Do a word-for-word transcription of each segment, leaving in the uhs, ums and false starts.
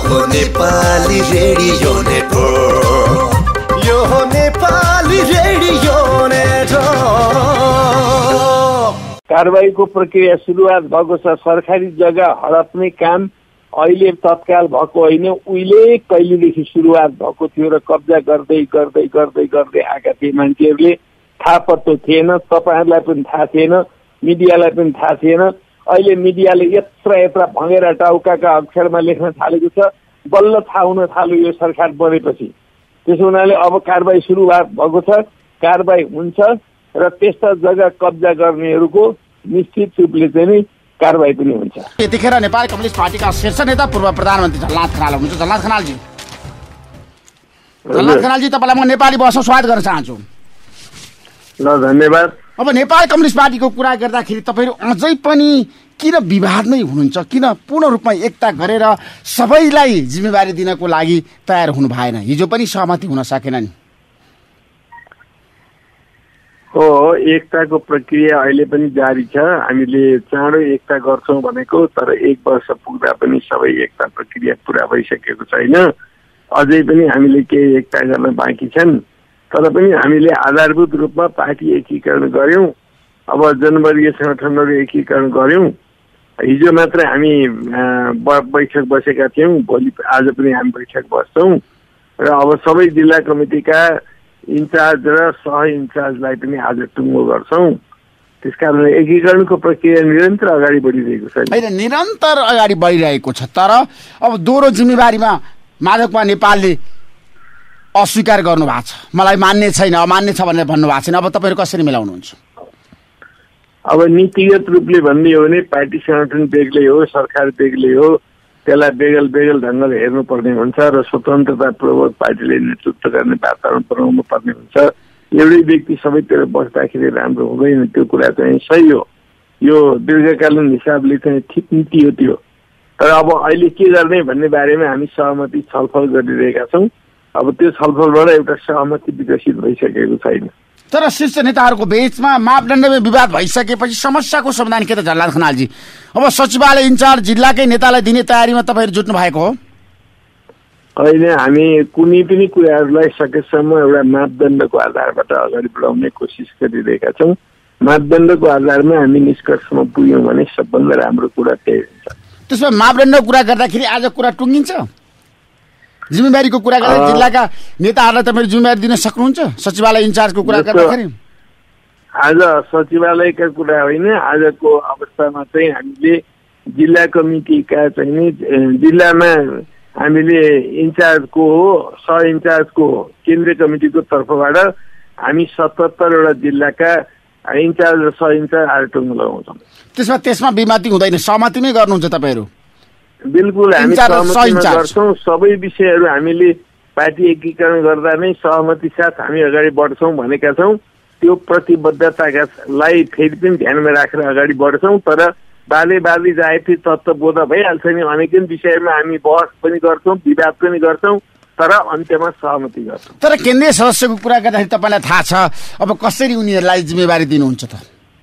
हो Nepali radio network, यो हो नेपाली रेडियो नेटवर्क। कारबाहीको प्रक्रिया सुरुवात भएको छ। सरकारी जग्गा हडप्ने काम अहिले तत्काल भएको होइन, उहिले कहिलेदेखि सुरुवात भएको थियो र कब्जा गर्दै गर्दै गर्दै गर्दै आएका थिए। मान्छेहरूले थाहा पत्तो थिएन, तपाईँहरूलाई पनि थाहा थिएन, मिडियालाई पनि थाहा थिएन। अहिले मिडियाले यत्र यत्र भँगेर टाउकाका अक्षरमा लेख्न थालेको छ, बल्ल थाहा हुन थाल्यो यो सरकार बनेपछि। त्यसो हुनाले अब कारबाही सुरुवात भएको छ, कारबाही हुन्छ र त्यस्ता जग्गा कब्जा गर्नेहरूको निश्चित रूपले चाहिँ नि कारबाही पनि हुन्छ। यतिखेर नेपाली कम्युनिस्ट पार्टीका शीर्ष नेता पूर्व प्रधानमन्त्री झलनाथ खनाल हुनुहुन्छ। झलनाथ खनालजी, झलनाथ खनालजी तपाईँलाई म नेपाली भाषामा स्वागत गर्न चाहन्छु। ल धन्यवाद। अब नेपाली कम्युनिस्ट पार्टीको कुरा गर्दाखेरि तपाईँहरू अझै पनि किन विवादमै हुनुहुन्छ? किन पूर्ण रूपमा एकता गरेर सबैलाई जिम्मेवारी दिनको लागि तयार हुनु भएन? हिजो पनि सहमति हुन सकेन नि। हो, एकताको प्रक्रिया अहिले पनि जारी छ। हामीले चाँडो एकता गर्छौँ भनेको, तर एक वर्ष पुग्दा पनि सबै एकता प्रक्रिया पुरा भइसकेको छैन। अझै पनि हामीले केही एकता गर्न बाँकी छन्, तर पनि हामीले आधारभूत रूपमा पार्टी एकीकरण गर्यौँ। अब जनवर्गीय सङ्गठनहरू एकीकरण गर्यौँ। हिजो मात्र हामी बैठक बसेका थियौँ, भोलि आज पनि हामी बैठक बस्छौँ र अब सबै जिल्ला कमिटीका इन्चार्ज र सह इन्चार्जलाई पनि आज टुङ्गो गर्छौँ। त्यसकारण एकीकरणको प्रक्रिया निरन्तर अगाडि बढिरहेको छ। होइन, निरन्तर अगाडि बढिरहेको छ, तर अब दोहोरो जिम्मेवारीमा माधवकुमार नेपालले अस्वीकार गर्नु भएको छ। मलाई मान्ने छैन, अमान्य छ भनेर भन्नुभएको छैन। अब तपाईँहरू कसरी मिलाउनुहुन्छ? अब नीतिगत रूपले भन्ने हो भने पार्टी सङ्गठन बेग्लै हो, सरकार बेग्लै हो, त्यसलाई बेगल बेगल ढङ्गले हेर्नुपर्ने हुन्छ र स्वतन्त्रतापूर्वक पार्टीले नेतृत्व गर्ने वातावरण बनाउनु पर्ने हुन्छ। एउटै व्यक्ति सबैतिर बस्दाखेरि राम्रो हुँदैन, त्यो कुरा चाहिँ सही हो। यो दीर्घकालीन हिसाबले चाहिँ ठिक नीति हो त्यो। तर अब अहिले के गर्ने भन्ने बारेमा हामी सहमति छलफल गरिरहेका छौँ। अब त्यो छलफलबाट एउटा सहमति विकसित भइसकेको छैन। तर शीर्ष नेताहरूको बीचमा मापदण्डमा विवाद भइसकेपछि समस्याको समाधान के त झलनाथ खनालजी? अब सचिवालय इन्चार्ज जिल्लाकै नेतालाई दिने तयारीमा तपाईँहरू जुट्नु भएको हो? होइन, हामी कुनै पनि कुराहरूलाई सकेसम्म एउटा मापदण्डको आधारबाट अगाडि बढाउने कोसिस गरिरहेका छौँ। मापदण्डको आधारमा हामी निष्कर्षमा पुग्यौँ भने सबभन्दा राम्रो कुरा त्यही हुन्छ। त्यसमा मापदण्डको कुरा गर्दाखेरि आज कुरा टुङ्गिन्छ? जिम्मेवारीको कुरा गर्दा जिल्लाका नेताहरूलाई तपाईँले जिम्मेवारी दिन सक्नुहुन्छ? सचिवालय इन्चार्जको कुरा गर्दाखेरि आज सचिवालयका कुरा होइन, आजको अवस्थामा चाहिँ हामीले जिल्ला कमिटीका चाहिँ नि जिल्लामा हामीले इन्चार्जको हो, सह इन्चार्जको हो, केन्द्रीय कमिटीको तर्फबाट हामी सतहत्तरवटा जिल्लाका इन्चार्ज र सह इन्चार्ज आज टुङ्गो लगाउँछौँ। त्यसमा त्यसमा विमति हुँदैन, सहमतिमै गर्नुहुन्छ तपाईँहरू? बिल्कुल, हामी सहमतिमा गर्छौँ। सबै विषयहरू हामीले पार्टी एकीकरण गर्दा नै सहमति साथ हामी अगाडि बढ्छौँ भनेका छौँ। त्यो प्रतिबद्धतालाई फेरि पनि ध्यानमा राखेर अगाडि बढ्छौँ। तर बाले बाली जाति तत्त्वबोध भइहाल्छ नि, अनेक विषयमा हामी बहस पनि गर्छौँ, विवाद पनि गर्छौँ, तर अन्त्यमा सहमति गर्छौँ। तर केन्द्रीय सदस्यको कुरा गर्दाखेरि तपाईँलाई थाहा छ अब कसरी उनीहरूलाई जिम्मेवारी दिनुहुन्छ त?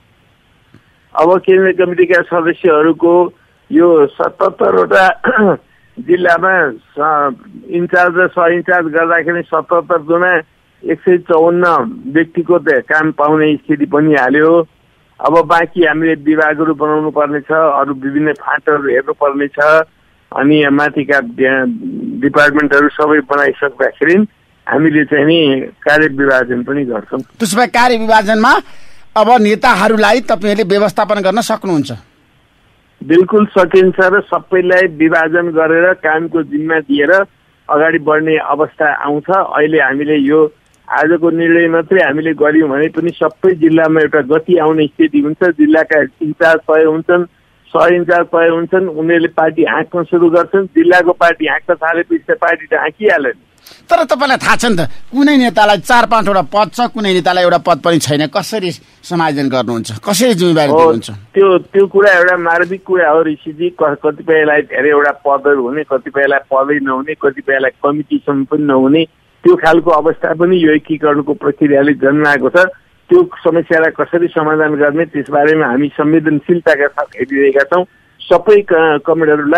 अब केन्द्रीय कमिटीका सदस्यहरूको यो सतहत्तरवटा जिल्लामा इन्चार्ज र सह इन्चार्ज गर्दाखेरि सतहत्तर जना एक सय चौवन्न व्यक्तिको काम पाउने स्थिति पनि हाल्यो। अब बाँकी हामीले विभागहरू बनाउनु पर्ने छ, अरू विभिन्न फाँटहरू हेर्नुपर्ने छ, अनि माथिका डिपार्टमेन्टहरू सबै बनाइसक्दाखेरि हामीले चाहिँ नि कार्य विभाजन पनि गर्छौँ। त्यसो भए कार्य विभाजनमा अब नेताहरूलाई तपाईँहरूले व्यवस्थापन गर्न सक्नुहुन्छ? बिल्कुल सकिन्छ र सबैलाई विभाजन गरेर कामको जिम्मा दिएर अगाडि बढ्ने अवस्था आउँछ। अहिले हामीले यो आजको निर्णय मात्रै हामीले गर्यौँ भने पनि सबै जिल्लामा एउटा गति आउने स्थिति हुन्छ। जिल्लाका इन्चार्ज तय हुन्छन्, सह इन्चार्ज तय हुन्छन्, उनीहरूले पार्टी हाँक्न सुरु गर्छन्। जिल्लाको पार्टी हाँक्न थालेपछि पार्टी त हाँकिहाल्यो नि। तर तपाईँलाई थाहा छ नि त, कुनै नेतालाई चार पाँचवटा पद छ, कुनै नेतालाई एउटा पद पनि छैन। कसरी समायोजन गर्नुहुन्छ? कसरी जिम्मेवारी दिनुहुन्छ? त्यो त्यो कुरा एउटा मार्मिक कुरा हो ऋषिजी। कतिपयलाई धेरैवटा पदहरू हुने, कतिपयलाई पदै नहुने, कतिपयलाई कमिटीसम्म पनि नहुने, त्यो खालको अवस्था पनि यो एकीकरणको प्रक्रियाले जन्माएको छ। त्यो समस्यालाई कसरी समाधान गर्ने त्यसबारेमा हामी संवेदनशीलताका साथ हेरिरहेका छौँ। सबै कमेडहरूलाई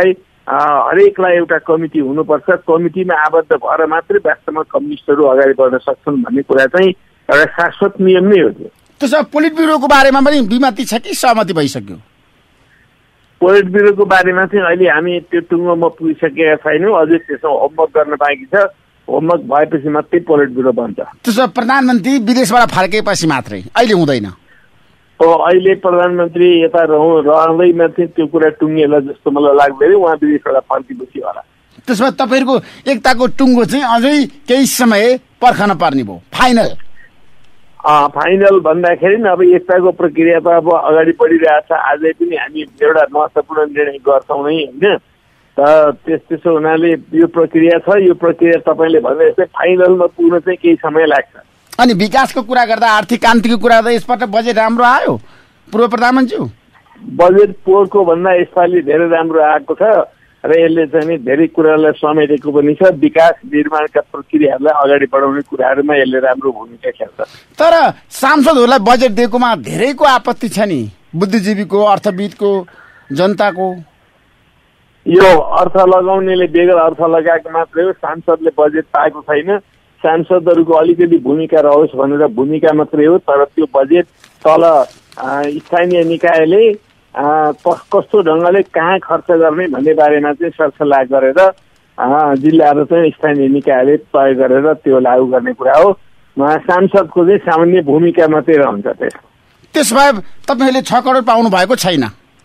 हरेकलाई एउटा कमिटी हुनुपर्छ, कमिटीमा आबद्ध भएर मात्रै वास्तवमा कम्युनिस्टहरू अगाडि बढ्न सक्छन् भन्ने कुरा चाहिँ एउटा शाश्वत नियम नै हो। त्यो त्यसो भए पोलिट ब्युरोको बारेमा पनि विमति छ कि सहमति भइसक्यो? पोलिट ब्युरोको बारेमा चाहिँ अहिले हामी त्यो टुङ्गोमा पुगिसकेका छैनौँ, अझै त्यसमा होमवर्क गर्न बाँकी छ। होमवर्क भएपछि मात्रै पोलिट ब्युरो बन्छ। त्यसो भए प्रधानमन्त्री विदेशबाट फर्केपछि मात्रै, अहिले हुँदैन? हो, अहिले प्रधानमन्त्री यता रहँ रहँदैमा चाहिँ त्यो कुरा टुङ्गेला जस्तो मलाई लाग्दैन, उहाँ विदेशबाट फर्केपछि होला। त्यसो भए तपाईँहरूको एकताको टुङ्गो चाहिँ अझै केही समय पर्खन पर्ने भयो, फाइनल? फाइनल भन्दाखेरि अब एकताको प्रक्रिया त अब अगाडि बढिरहेछ। आजै पनि हामी एउटा महत्त्वपूर्ण निर्णय गर्छौँ नै होइन। त त्यस त्यसो हुनाले यो प्रक्रिया छ, यो प्रक्रिया तपाईँले भने जस्तै फाइनलमा पुग्न चाहिँ केही समय लाग्छ। अनि विकासको कुरा गर्दा, आर्थिक क्रान्तिको कुरा गर्दा यसपल्ट बजेट राम्रो आयो पूर्व प्रधानमन्त्री? बजेट पोहोरको भन्दा यसपालि धेरै राम्रो आएको छ र यसले चाहिँ नि धेरै कुरालाई समेटेको पनि छ। विकास निर्माणका प्रक्रियाहरूलाई अगाडि बढाउने कुराहरूमा यसले राम्रो भूमिका खेल्छ। तर सांसदहरूलाई बजेट दिएकोमा धेरैको आपत्ति छ नि, बुद्धिजीवीको, अर्थविदको, जनताको। यो अर्थ लगाउनेले बेगर अर्थ लगाएको मात्रै हो, सांसदले बजेट पाएको छैन। सांसदहरूको अलिकति भूमिका रहोस् भनेर भूमिका मात्रै हो, तर त्यो बजेट तल स्थानीय निकायले कस्तो ढङ्गले कहाँ खर्च गर्ने भन्ने बारेमा चाहिँ सरसल्लाह गरेर जिल्ला र चाहिँ स्थानीय निकायले तय गरेर त्यो लागू गर्ने कुरा हो। सांसदको चाहिँ सामान्य भूमिका मात्रै रहन्छ। त्यस त्यसो भए तपाईँले छ करोड पाउनु भएको छैन?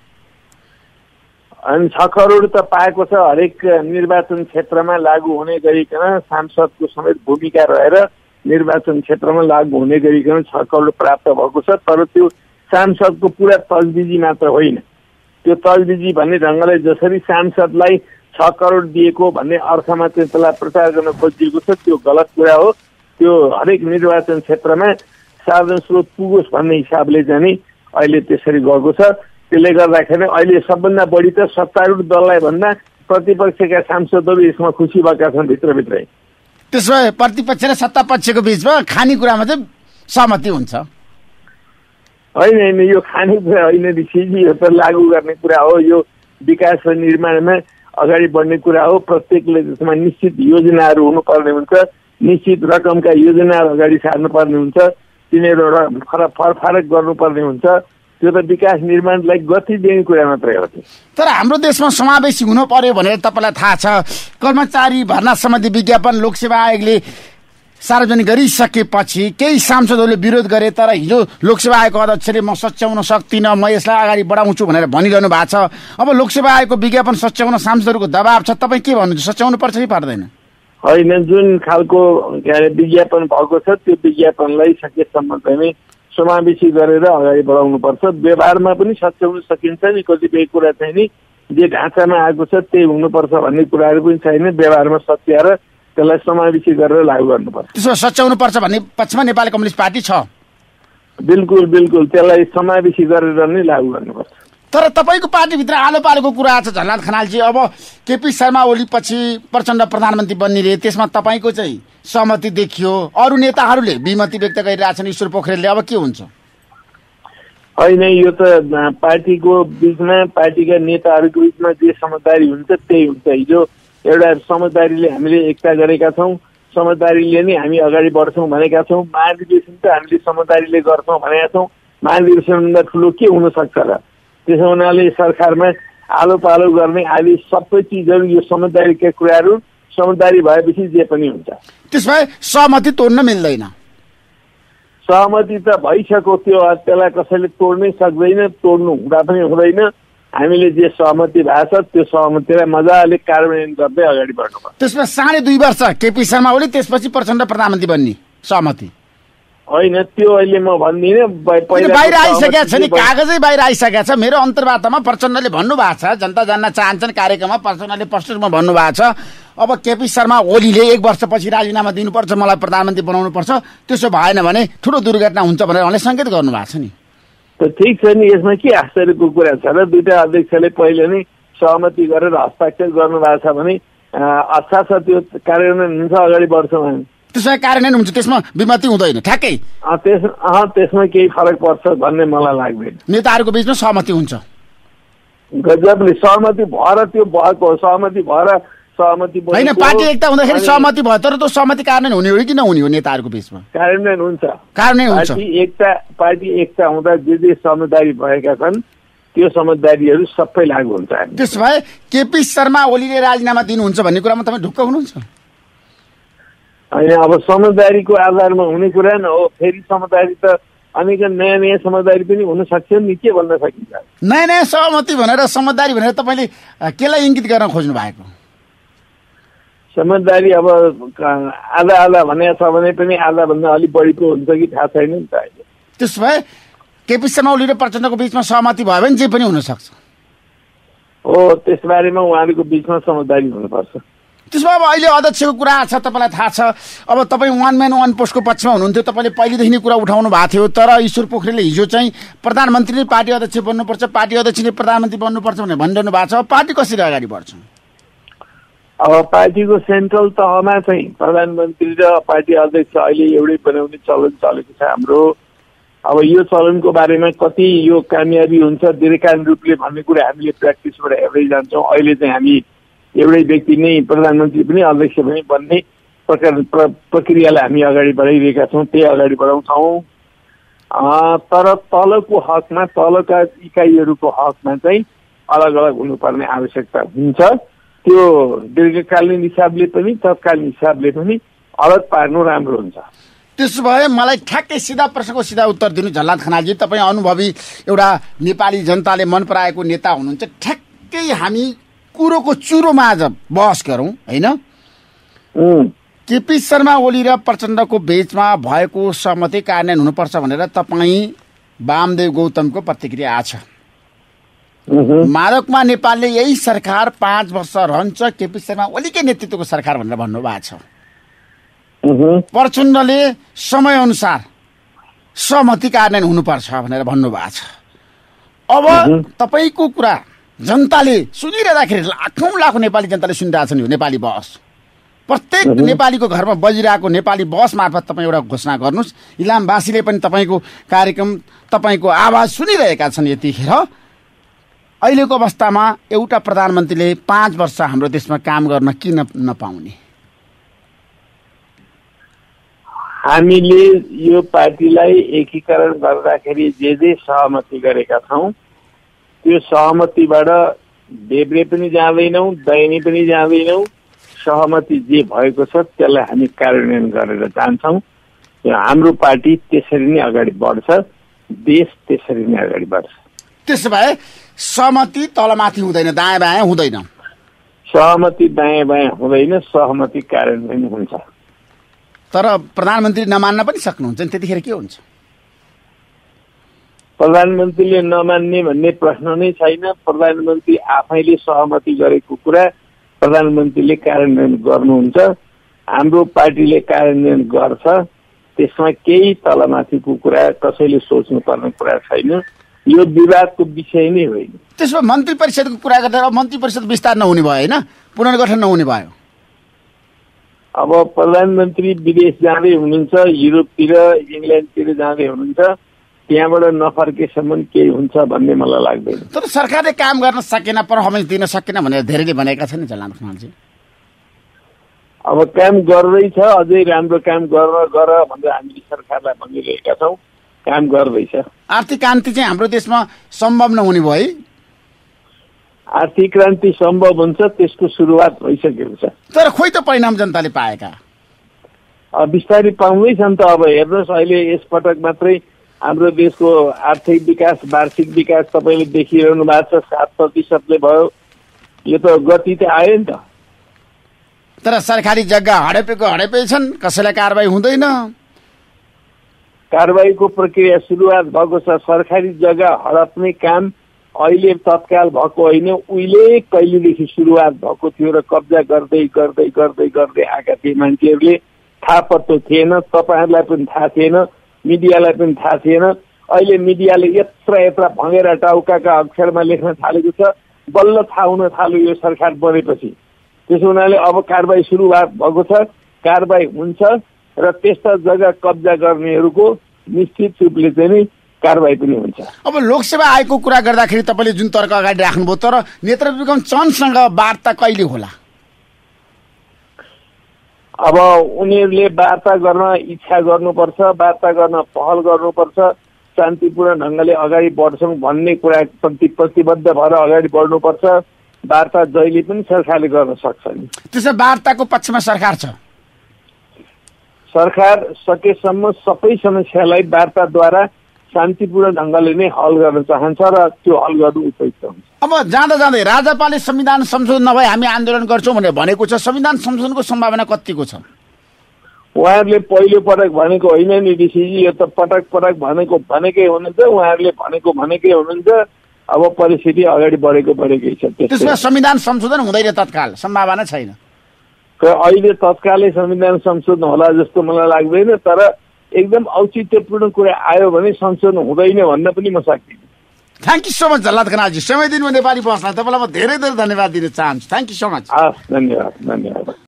अनि छ करोड त पाएको छ। हरेक निर्वाचन क्षेत्रमा लागू हुने गरिकन सांसदको समेत भूमिका रहेर निर्वाचन क्षेत्रमा लागू हुने गरिकन छ करोड प्राप्त भएको छ। तर त्यो सांसदको पुरा तजबिजी मात्र होइन। त्यो तजबिजी भन्ने ढङ्गले जसरी सांसदलाई छ करोड दिएको भन्ने अर्थमा चाहिँ त्यसलाई प्रचार गर्न खोजिएको छ, त्यो गलत कुरा हो। त्यो हरेक निर्वाचन क्षेत्रमा साधन स्रोत पुगोस् भन्ने हिसाबले चाहिँ अहिले त्यसरी गएको छ। त्यसले गर्दाखेरि अहिले सबभन्दा बढी त सत्तारूढ दललाई भन्दा प्रतिपक्षका सांसदहरू यसमा खुसी भएका छन् भित्रभित्रै। त्यसो भए प्रतिपक्ष र सत्ता पक्षको बिचमा खानेकुरामा चाहिँ सहमति हुन्छ? होइन होइन, यो खानेकुरा होइन ऋषिजी, यो त लागू गर्ने कुरा हो। यो विकास र निर्माणमा अगाडि बढ्ने कुरा हो। प्रत्येकले त्यसमा निश्चित योजनाहरू हुनुपर्ने हुन्छ, निश्चित रकमका योजनाहरू अगाडि सार्नुपर्ने हुन्छ, तिनीहरू एउटा फरक फरक गर्नुपर्ने हुन्छ। त्यो त विकास निर्माणलाई गति दिने कुरा मात्रै हो। तर हाम्रो देशमा समावेशी हुनु पर्यो भनेर तपाईँलाई थाहा छ। कर्मचारी भर्ना सम्बन्धी विज्ञापन लोकसेवा आयोगले सार्वजनिक गरिसकेपछि केही सांसदहरूले विरोध गरे, तर हिजो लोकसेवा आयोगको अध्यक्षले म सच्याउन सक्दिनँ, म यसलाई अगाडि बढाउँछु भनेर भनिरहनु भएको छ। अब लोकसेवा आयोगको विज्ञापन सच्याउन सांसदहरूको दबाब छ, तपाईँ के भन्नुहुन्छ, सच्याउनु पर्छ कि पर्दैन? होइन, जुन खालको के अरे विज्ञापन भएको छ त्यो विज्ञापनलाई सकेसम्म चाहिँ समावेशी गरेर अगाडि बढाउनुपर्छ। व्यवहारमा पनि सच्याउन सकिन्छ नि, कतिपय कुरा चाहिँ नि जे ढाँचामा आएको छ त्यही हुनुपर्छ भन्ने कुराहरू पनि छैन। व्यवहारमा सच्याएर त्यसलाई समावेशी गरेर लागू गर्नुपर्छ। त्यसो सच्याउनु पर्छ भन्ने पक्षमा नेपाली कम्युनिस्ट पार्टी छ? बिल्कुल बिल्कुल, त्यसलाई समावेशी गरेर नै लागू गर्नुपर्छ। तर तपाईँको पार्टीभित्र आलो पालोको कुरा छ झलनाथ खनालजी। अब केपी शर्मा ओली पछि प्रचण्ड प्रधानमन्त्री बन्ने रे, त्यसमा तपाईँको चाहिँ सहमति देखियो। अरू नेताहरूले विमति व्यक्त गरिरहेछन्, ईश्वर पोखरेलले। अब के हुन्छ? होइन, यो त पार्टीको बिचमा पार्टीका नेताहरूको बिचमा जे समझदारी हुन्छ त्यही हुन्छ। हिजो एउटा समझदारीले हामीले एकता गरेका छौँ, समझदारीले नै हामी अगाडि बढ्छौँ भनेका छौँ। महाधिवेशन त हामीले समझदारीले गर्छौँ भनेका छौँ। महाधिवेशनभन्दा ठुलो के हुन सक्छ र? त्यसो हुनाले सरकारमा आलो पालो गर्ने आदि सबै चिजहरू यो समझदारीका कुराहरू, समझदारी भएपछि जे पनि हुन्छ। त्यसमा सहमति तोड्न मिल्दैन? सहमति त भइसक्यो, त्यो त्यसलाई कसैले तोड्नै सक्दैन, तोड्नु हुँदा पनि हुँदैन। हामीले जे सहमति भएको छ त्यो सहमतिलाई मजाले कार्यान्वयन गर्दै अगाडि बढ्नुपर्छ। त्यसमा साढे दुई वर्ष केपी शर्मा ओली, त्यसपछि प्रचण्ड प्रधानमन्त्री बन्ने सहमति होइन, त्यो अहिले म भन्दिनँ। बाहिर आइसकेको छ नि, कागजै बाहिर आइसकेको छ। मेरो अन्तर्वार्तामा प्रचण्डले भन्नुभएको छ, जनता जान्न चाहन्छन् कार्यक्रममा प्रचण्डले प्रष्ट रूपमा भन्नुभएको छ, अब केपी शर्मा ओलीले एक वर्षपछि राजीनामा दिनुपर्छ, मलाई प्रधानमन्त्री बनाउनु पर्छ, त्यसो भएन भने ठुलो दुर्घटना हुन्छ भनेर उहाँले सङ्केत गर्नुभएको छ नि। त ठिक छ नि, यसमा के आश्चर्यको कुरा छ र? दुईटा अध्यक्षले पहिले नै सहमति गरेर हस्ताक्षर गर्नुभएको छ भने अच्छा छ, त्यो कार्यान्वयन हुन्छ, अगाडि बढ्छौँ हामी। त्यसमा कार्यान्वयन हुन्छ, त्यसमा विमति हुँदैन ठ्याक्कै? त्यस त्यसमा केही फरक पर्छ भन्ने मलाई लाग्दैन। नेताहरूको बिचमा सहमति हुन्छ? गजबले सहमति भएर त्यो भएको सहमति भएर सहमति होइन पार्टी एकता हुँदाखेरि सहमति भयो तर त्यो सहमति कार्यान्वयन हुने हो कि नहुने हो नेताहरूको बिचमा कार्यान्वयन हुन्छ कार्यान्वयन हुन्छ पार्टी एकता पार्टी एकता हुँदा जे जे समझदारी भएका छन् त्यो समझदारीहरू सबै लागू हुन्छ। त्यसो भए केपी शर्मा ओलीले राजीनामा दिनुहुन्छ भन्ने कुरामा तपाईँ ढुक्क हुनुहुन्छ? होइन अब समझदारीको आधारमा हुने कुरा न हो। फेरि समझदारी त अनेक नयाँ नयाँ समझदारी पनि हुन सक्छ नि, के भन्न सकिन्छ? नयाँ नयाँ सहमति भनेर समझदारी भनेर तपाईँले केलाई इङ्गित गर्न खोज्नु भएको? समझदारी अब आधा आधा भनेको छ भने पनि आधा भन्दा अलिक बढीको हुन्छ कि थाहा छैन नि त अहिले। त्यसो भए केपी शर्मा ओली र प्रचण्डको बिचमा सहमति भयो भने जे पनि हुनसक्छ हो, त्यसबारेमा उहाँहरूको बिचमा समझदारी हुनुपर्छ। त्यसो भए अब अहिले अध्यक्षको कुरा छ, तपाईँलाई थाहा छ। अब तपाईँ वान म्यान वान पोस्टको पक्षमा हुनुहुन्थ्यो, तपाईँले पहिलेदेखि नै कुरा उठाउनु भएको थियो। तर ईश्वर पोखरेलले हिजो चाहिँ प्रधानमन्त्रीले पार्टी अध्यक्ष बन्नुपर्छ, पार्टी अध्यक्षले प्रधानमन्त्री बन्नुपर्छ भनेर भनिरहनु भएको छ। पार्टी कसरी अगाडि बढ्छ? अब पार्टीको सेन्ट्रल तहमा चाहिँ प्रधानमन्त्री र पार्टी अध्यक्ष अहिले एउटै बनाउने चलन चलेको छ हाम्रो। अब यो चलनको बारेमा कति यो कामयाबी हुन्छ दीर्घकालीन रूपले भन्ने कुरा हामीले प्र्याक्टिसबाट हेर्दै जान्छौँ। अहिले चाहिँ हामी एउटै व्यक्ति नै प्रधानमन्त्री पनि अध्यक्ष पनि बन्ने प्रकार प्रक्रियालाई हामी अगाडि बढाइरहेका छौँ, त्यही अगाडि बढाउँछौँ। तर तलको हकमा तलका इकाइहरूको हकमा चाहिँ अलग अलग हुनुपर्ने आवश्यकता हुन्छ। त्यो दीर्घकालीन हिसाबले पनि तत्कालीन हिसाबले पनि अलग पार्नु राम्रो हुन्छ। त्यसो भए मलाई ठ्याक्कै सिधा प्रश्नको सिधा उत्तर दिनु झलनाथ खनालजी। तपाईँ अनुभवी एउटा नेपाली जनताले मन पराएको नेता हुनुहुन्छ। ठ्याक्कै हामी कुरोको चुरोमा आज बहस गरौँ होइन? केपी शर्मा ओली र प्रचण्डको बीचमा भएको सहमति कार्यान्वयन हुनुपर्छ भनेर तपाईँ वामदेव गौतमको प्रतिक्रिया आछ। माधवकुमार नेपालले यही सरकार पाँच वर्ष रहन्छ, केपी शर्मा ओलीकै नेतृत्वको सरकार भनेर भन्नुभएको छ। प्रचण्डले समय अनुसार सहमति कार्यान्वयन हुनुपर्छ भनेर भन्नुभएको छ। अब तपाईँको कुरा जनताले सुनिरहँदाखेरि लाखौँ लाखौँ नेपाली जनताले सुनिरहेको छ नि नेपाली बहस। प्रत्येक नेपालीको घरमा बजिरहेको नेपाली बहस मार्फत तपाईँ एउटा घोषणा गर्नुहोस्। इलामवासीले पनि तपाईँको कार्यक्रम तपाईँको आवाज सुनिरहेका छन्। यतिखेर अहिलेको अवस्थामा एउटा प्रधानमन्त्रीले पाँच वर्ष हाम्रो देशमा काम गर्न किन नपाउने? हामीले यो पार्टीलाई एकीकरण गर्दाखेरि जे जे सहमति गरेका छौँ त्यो सहमतिबाट देब्रे पनि जाँदैनौँ, दैनी पनि जाँदैनौँ। सहमति जे भएको छ त्यसलाई हामी कार्यान्वयन गरेर जान्छौँ। हाम्रो पार्टी त्यसरी नै अगाडि बढ्छ, देश त्यसरी नै अगाडि बढ्छ। त्यसो भए सहमति तलमाथि हुँदैन, दायाँ बायाँ हुँदैन। सहमति दायाँ बायाँ हुँदैन, सहमति कार्यान्वयन हुन्छ। तर प्रधानमन्त्री नमान्न पनि सक्नुहुन्छ नि, त्यतिखेर के हुन्छ? प्रधानमन्त्रीले नमान्ने भन्ने प्रश्न नै छैन। प्रधानमन्त्री आफैले सहमति गरेको कुरा प्रधानमन्त्रीले कार्यान्वयन गर्नुहुन्छ। हाम्रो पार्टीले कार्यान्वयन गर्छ, त्यसमा केही तलमाथिको कुरा कसैले सोच्नुपर्ने कुरा छैन। यो विवादको विषय नै होइन। त्यसो भए मन्त्री परिषदको कुरा गर्दा मन्त्री परिषद विस्तार नहुने भयो होइन, पुनर्गठन नहुने भयो। अब प्रधानमन्त्री विदेश जाँदै हुनुहुन्छ, युरोपतिर इङ्ल्यान्डतिर जाँदै हुनुहुन्छ, त्यहाँबाट नफर्केसम्म केही हुन्छ भन्ने मलाई लाग्दैन। तर सरकारले काम गर्न सकेन, पर्फर्मेन्स दिन सकेन भनेर धेरैले भनेका छन् नि झलनाथ खनालजी। अब काम गर्दैछ, अझै राम्रो काम गर गर भनेर हामीले सरकारलाई भनिरहेका छौँ। काम गर्दैछ। आर्थिक क्रान्ति चाहिँ हाम्रो देशमा सम्भव नहुने भयो है? आर्थिक क्रान्ति सम्भव हुन्छ, त्यसको सुरुवात भइसकेको छ। तर खोइ त परिणाम जनताले पाएका? अब बिस्तारै पाउँदैछन् त। अब हेर्नुहोस्, अहिले यसपटक मात्रै हाम्रो देशको आर्थिक विकास, वार्षिक विकास तपाईँले देखिरहनु भएको छ, सात प्रतिशतले भयो। यो त गति त आयो नि त। तर सरकारी जग्गा हडपेको हडपे छन्, कसैलाई कारबाही हुँदैन। कारबाहीको प्रक्रिया सुरुवात भएको छ। सरकारी जग्गा हडप्ने काम अहिले तत्काल भएको होइन, उहिले कहिलेदेखि सुरुवात भएको थियो र कब्जा गर्दै गर्दै गर्दै गर्दै आएका थिए। मान्छेहरूले थाहा पत्तो थिएन, तपाईँहरूलाई पनि थाहा थिएन, मिडियालाई पनि थाहा थिएन। अहिले मिडियाले यत्र यत्र भँगेर टाउकाका अक्षरमा लेख्न थालेको छ। बल्ल थाहा हुन थाल्यो यो सरकार बनेपछि। त्यसो हुनाले अब कारबाही सुरुवात भएको छ, कारबाही हुन्छ र त्यस्ता जग्गा कब्जा गर्नेहरूको निश्चित रूपले चाहिँ कारबाही पनि हुन्छ। अब लोकसेवा आयोगको कुरा गर्दाखेरि तपाईँले जुन तर्क अगाडि राख्नुभयो, तर नेत्र विक्रम चन्दसँग वार्ता कहिले होला? अब उनीहरूले वार्ता गर्न इच्छा गर्नुपर्छ, वार्ता गर्न पहल गर्नुपर्छ, शान्तिपूर्ण ढङ्गले अगाडि बढ्छौँ भन्ने कुरा प्रति प्रतिबद्ध भएर अगाडि बढ्नुपर्छ। वार्ता जहिले पनि सरकारले गर्न सक्छ नि। त्यसो वार्ताको पक्षमा सरकार छ? सरकार सकेसम्म सबै समस्यालाई वार्ताद्वारा शान्तिपूर्ण ढङ्गले नै हल गर्न चाहन्छ र त्यो हल गर्नु उपयुक्त हुन्छ। अब जाँदा जाँदै राजापाले संविधान संशोधन नभए हामी आन्दोलन गर्छौँ भनेर भनेको छ, संविधान संशोधनको सम्भावना कतिको छ? उहाँहरूले पहिलो पटक भनेको होइन नि ऋषिजी, यो त पटक पटक भनेको भनेकै हुनुहुन्छ, उहाँहरूले भनेको भनेकै हुनुहुन्छ। अब परिस्थिति अगाडि बढेको बढेकै छ। त्यसमा संविधान संशोधन हुँदैन तत्काल, सम्भावना छैन। अहिले तत्कालै संविधान संशोधन होला जस्तो मलाई लाग्दैन, तर एकदम औचित्यपूर्ण कुरा आयो भने संशोधन हुँदैन भन्न पनि म सक्दिनँ। Thank you so much Jhalanath खनालजी, समय दिनुभयो नेपाली बसलाई। तपाईँलाई म धेरै धेरै धन्यवाद दिन चाहन्छु। Thank you so much. हस्, धन्यवाद धन्यवाद।